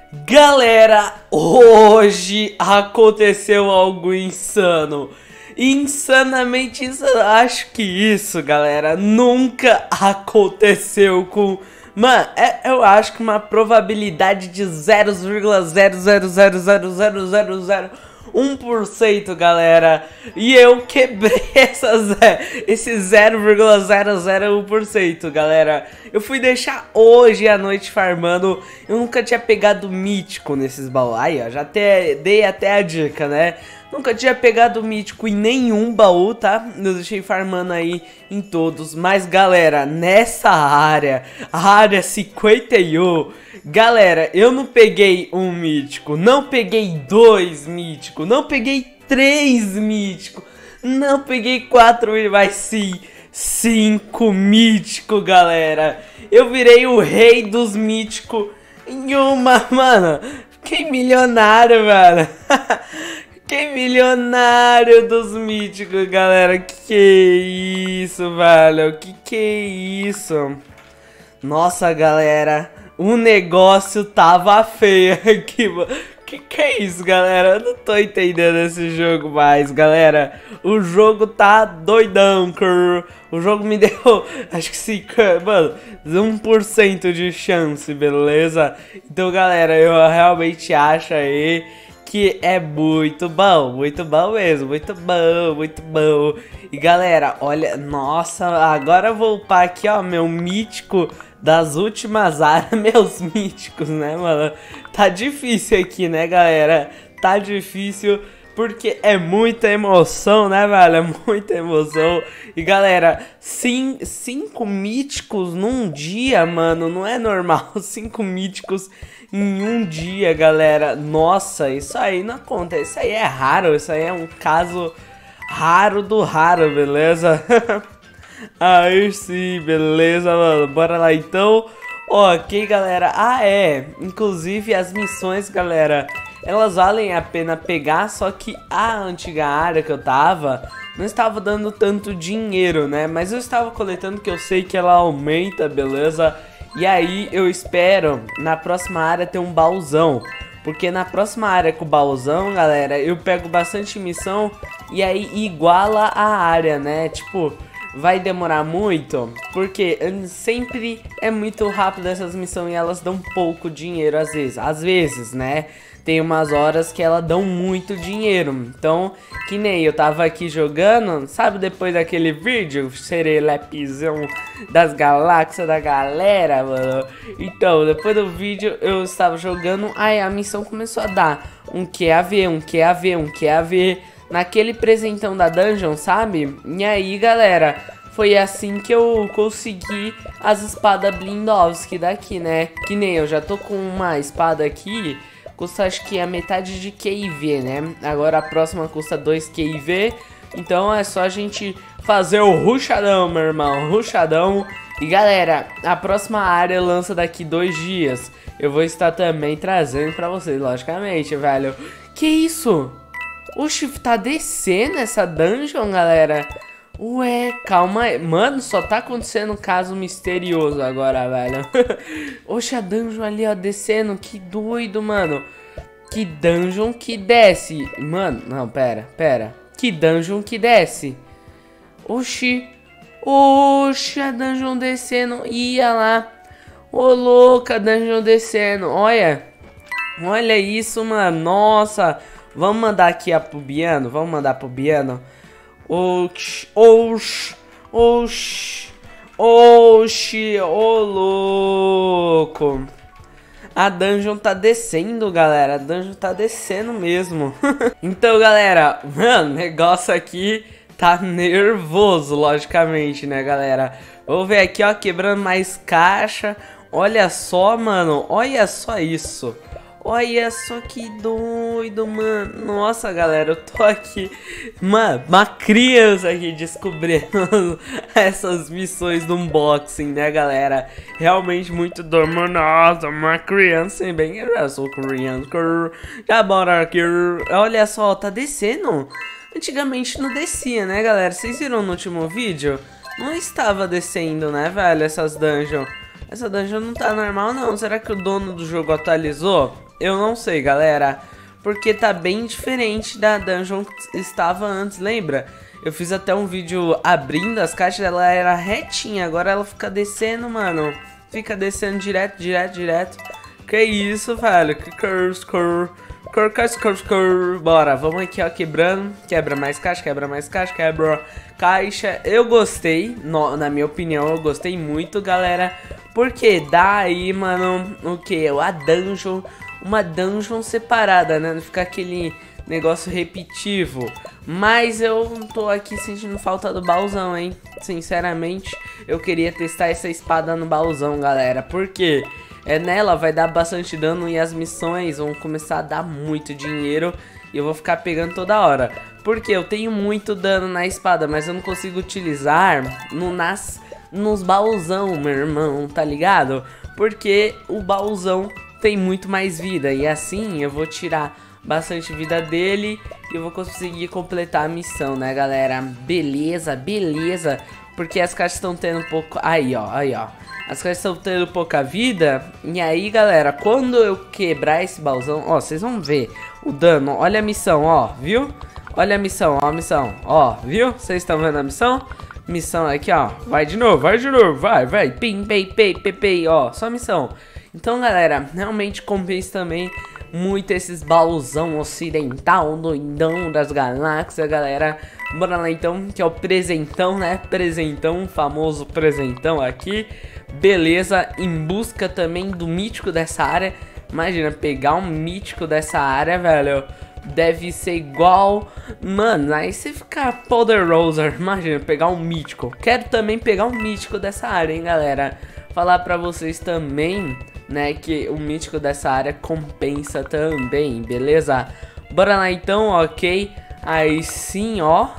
Galera, hoje aconteceu algo insano. Insanamente insano. Acho que isso, galera, nunca aconteceu com... Mano, eu acho que uma probabilidade de 0,0000001%, galera. E eu quebrei esse 0,001%, galera. Eu fui deixar hoje à noite farmando. Eu nunca tinha pegado mítico nesses baús. Aí, ó, já dei até a dica, né? Nunca tinha pegado mítico em nenhum baú, tá? Eu deixei farmando aí em todos. Mas, galera, nessa área, a área 51, galera, eu não peguei um mítico, não peguei 2 míticos, não peguei 3 míticos, não peguei 4, mas sim 5 míticos, galera. Eu virei o rei dos míticos em uma, mano. Fiquei milionário, mano. Que milionário dos míticos, galera. Que isso, velho? Que é isso? Nossa, galera, o negócio tava feio aqui, mano. Que é isso, galera? Eu não tô entendendo esse jogo mais, galera. O jogo tá doidão, o jogo me deu, acho que 5, mano, 1% de chance, beleza? Então, galera, eu realmente acho aí que é muito bom mesmo, muito bom. E galera, olha, nossa, agora eu vou upar aqui, ó, meu mítico das últimas áreas, meus míticos, né, mano? Tá difícil aqui, né, galera? Tá difícil porque é muita emoção, né, velho? É muita emoção. E galera, 5 míticos num dia, mano, não é normal. 5 míticos em um dia, galera. Nossa, isso aí não acontece. Isso aí é raro. Isso aí é um caso raro do raro, beleza? Aí sim, beleza, mano. Bora lá então. Ok, galera. Ah, é. Inclusive as missões, galera, elas valem a pena pegar. Só que a antiga área que eu tava não estava dando tanto dinheiro, né? Mas eu estava coletando, que eu sei que ela aumenta, beleza? E aí eu espero na próxima área ter um baúzão, porque na próxima área com o baúzão, galera, eu pego bastante missão e aí iguala a área, né? Tipo, vai demorar muito, porque sempre é muito rápido essas missões e elas dão pouco dinheiro às vezes, né? Tem umas horas que elas dão muito dinheiro. Então, que nem eu tava aqui jogando, sabe, depois daquele vídeo, serelepizão das galáxias da galera, mano. Então, depois do vídeo eu estava jogando, aí a missão começou a dar um QAV, um QAV, um QAV naquele presentão da dungeon, sabe? E aí, galera, foi assim que eu consegui as espadas Blindowski daqui, né? Que nem eu já tô com uma espada aqui, custa acho que a metade de QIV, né? Agora a próxima custa 2 QIV. Então é só a gente fazer o rushadão, meu irmão, rushadão. E galera, a próxima área lança daqui 2 dias. Eu vou estar também trazendo pra vocês, logicamente, velho. Que isso? Oxi, tá descendo essa dungeon, galera. Ué, calma aí. Mano, só tá acontecendo um caso misterioso agora, velho. Oxe, a dungeon ali, ó, descendo. Que doido, mano. Que dungeon que desce. Mano, não, pera. Que dungeon que desce. Oxi. Oxi, a dungeon descendo. Ia lá. Ô, louca, a dungeon descendo. Olha. Olha isso, mano. Nossa. Vamos mandar aqui pro Biano. Vamos mandar pro Biano. Oxi, ô louco. A dungeon tá descendo, galera. A dungeon tá descendo mesmo. Então, galera, mano, o negócio aqui tá nervoso, logicamente, né, galera? Vou ver aqui, ó, quebrando mais caixa. Olha só, mano, olha só isso. Olha só que doido, mano. Nossa, galera, eu tô aqui, mano, uma criança aqui descobrindo essas missões do unboxing, né, galera? Realmente muito doido. Nossa, uma criança bem... Eu sou criança. Já bora aqui. Olha só, tá descendo. Antigamente não descia, né, galera? Vocês viram no último vídeo? Não estava descendo, né, velho, essas dungeons. Essa dungeon não tá normal, não. Será que o dono do jogo atualizou? Eu não sei, galera, porque tá bem diferente da dungeon que estava antes, lembra? Eu fiz até um vídeo abrindo as caixas, ela era retinha, agora ela fica descendo, mano. Fica descendo direto. Que isso, velho? Que curse. Bora, vamos aqui, ó, quebrando. Quebra mais caixa. Eu gostei, na minha opinião, eu gostei muito, galera. Porque dá aí, mano, o que? A dungeon, uma dungeon separada, né? Não fica aquele negócio repetitivo. Mas eu tô aqui sentindo falta do baúzão, hein? Sinceramente, eu queria testar essa espada no baúzão, galera. Por quê? Nela vai dar bastante dano e as missões vão começar a dar muito dinheiro. E eu vou ficar pegando toda hora. Porque eu tenho muito dano na espada, mas eu não consigo utilizar nos baúzão, meu irmão, tá ligado? Porque o baúzão tem muito mais vida. E assim eu vou tirar bastante vida dele e eu vou conseguir completar a missão, né, galera? Beleza. Porque as caixas estão tendo um pouco... Aí, ó. As caixas estão tendo pouca vida. E aí, galera, quando eu quebrar esse baúzão... Ó, vocês vão ver o dano. Olha a missão, ó, viu? Olha a missão, ó, viu? Vocês estão vendo a missão? Missão aqui, ó. Vai de novo, vai. Pim, pei, ó, só missão. Então, galera, realmente compensa também muito esses baúzão ocidental, doidão das galáxias, galera. Bora lá então, que é o presentão, né? Famoso presentão aqui. Beleza, em busca também do mítico dessa área. Imagina, pegar um mítico dessa área, velho. Deve ser igual... Mano, aí você fica poderoso. Imagina, pegar um mítico. Quero também pegar um mítico dessa área, hein, galera. Falar pra vocês também, né, que o mítico dessa área compensa também, beleza? Bora lá então, ok? Aí sim, ó,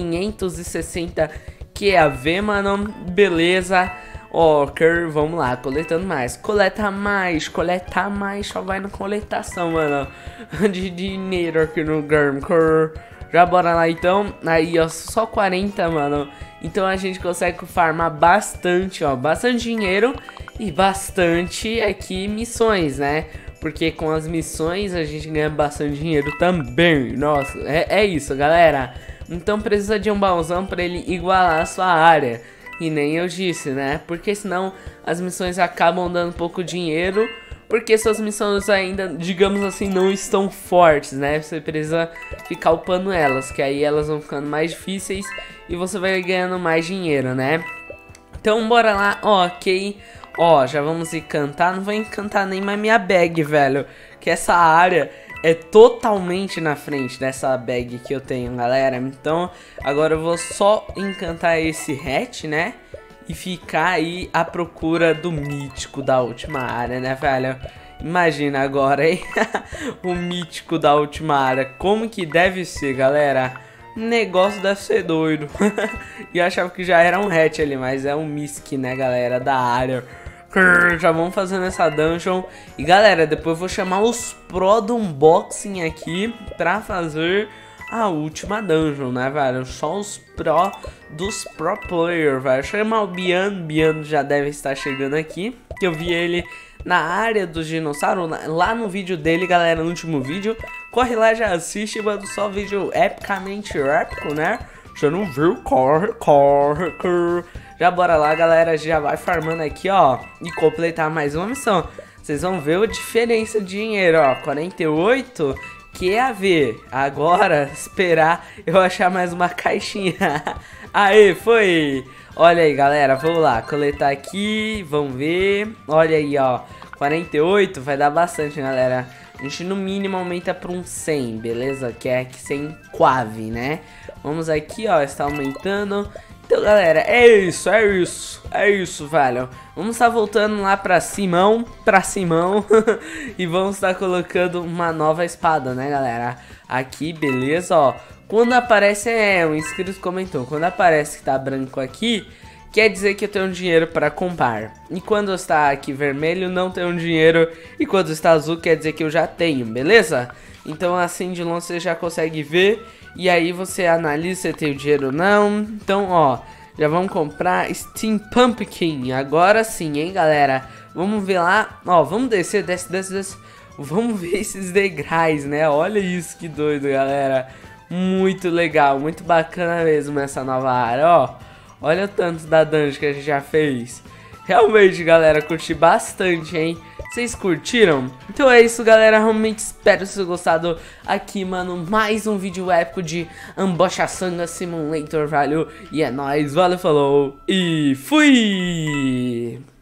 560 QAV, mano, beleza? Ok, vamos lá, coletando mais. Coleta mais, só vai na coletação, mano, de dinheiro aqui no game. Já bora lá então. Aí, ó, só 40, mano. Então a gente consegue farmar bastante, ó, bastante dinheiro e bastante aqui missões, né? Porque com as missões a gente ganha bastante dinheiro também. Nossa, é isso, galera. Então precisa de um baúzão pra ele igualar a sua área. E nem eu disse, né? Porque senão as missões acabam dando pouco dinheiro. Porque suas missões ainda, digamos assim, não estão fortes, né? Você precisa ficar upando elas, que aí elas vão ficando mais difíceis e você vai ganhando mais dinheiro, né? Então bora lá, ok. Ó, já vamos encantar. Não vou encantar nem mais minha bag, velho. Que essa área é totalmente na frente dessa bag que eu tenho, galera. Então agora eu vou só encantar esse hatch, né? E ficar aí à procura do mítico da última área, né, velho? Imagina agora, hein? O mítico da última área. Como que deve ser, galera? O negócio deve ser doido. E eu achava que já era um hatch ali, mas é um misc, né, galera, da área. Já vamos fazendo essa dungeon. E, galera, depois eu vou chamar os pro do unboxing aqui pra fazer a última dungeon, né, velho? Só os pro dos pro player, velho. Chamar o Biano já deve estar chegando aqui, que eu vi ele na área dos dinossauros, lá no vídeo dele, galera, no último vídeo. Corre lá, já assiste, mano, só vídeo epicamente épico, né? Você não viu? Corre. Já bora lá, galera, já vai farmando aqui, ó, e completar mais uma missão. Vocês vão ver a diferença de dinheiro, ó, 48 QAV. Agora, esperar eu achar mais uma caixinha. Aê, foi! Olha aí, galera, vamos lá, coletar aqui, vamos ver. Olha aí, ó, 48, vai dar bastante, galera. A gente no mínimo aumenta para um 100, beleza? Que é 100 QAV, né? Vamos aqui, ó, está aumentando. Então, galera, é isso, velho. Vamos estar voltando lá pra Simão, e vamos estar colocando uma nova espada, né, galera? Aqui, beleza, ó. Quando aparece, um inscrito comentou, quando aparece que tá branco aqui, quer dizer que eu tenho dinheiro para comprar. E quando está aqui vermelho, não tenho dinheiro. E quando está azul, quer dizer que eu já tenho, beleza? Então assim de longe você já consegue ver. E aí você analisa se tem o dinheiro ou não. Então, ó, já vamos comprar Steam Pumpkin. Agora sim, hein, galera? Vamos ver lá. Ó, vamos descer, desce. Vamos ver esses degraus, né? Olha isso, que doido, galera. Muito legal, muito bacana mesmo essa nova área, ó. Olha o tanto da dungeon que a gente já fez. Realmente, galera, curti bastante, hein? Vocês curtiram? Então é isso, galera. Realmente espero que vocês tenham gostado aqui, mano. Mais um vídeo épico de Ambochaçanga Simulator, valeu. E é nóis, valeu, falou e fui!